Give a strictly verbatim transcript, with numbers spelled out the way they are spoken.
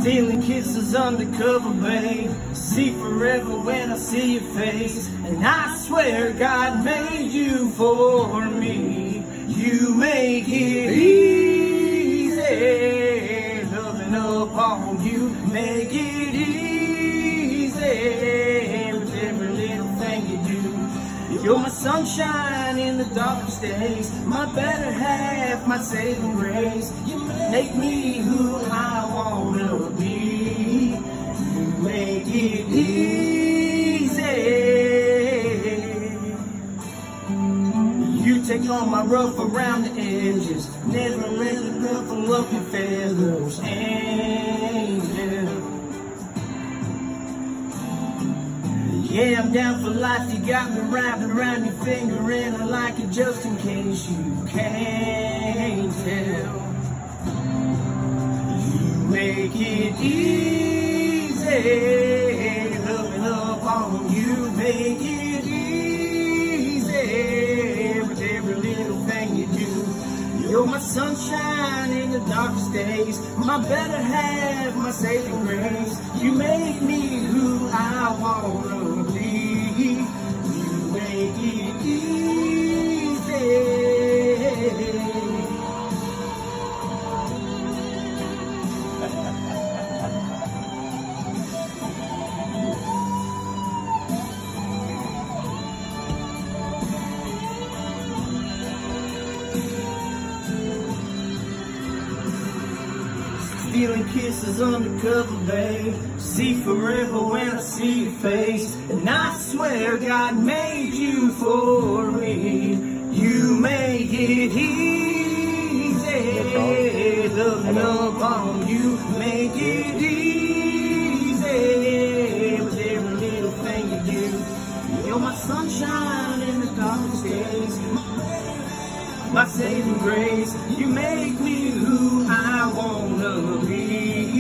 Stealing kisses undercover, babe. See forever when I see your face. And I swear God made you for me. You make it easy. Loving up on you, make it easy. With every little thing you do. You're my sunshine in the darkest days. My better half, my saving grace. You make me who I wanna be. You make it easy. You take all my rough around the edges. Never let it ruffle up your feathers, angel. Yeah, I'm down for life. You got me wrapped around your finger, and I like it just in case you can't tell. You make it easy. Loving up on you, make it easy. With every little thing you do. You're my sunshine in the darkest days. My better half, my saving grace. You make me who I wanna be. You make it easy. Stealing kisses undercover, babe. See forever when I see your face. And I swear God made you for me. You make it easy. Loving up on you, make it easy. With every little thing you do. You're my sunshine in the darkest days. My saving grace, you make me who I wanna be.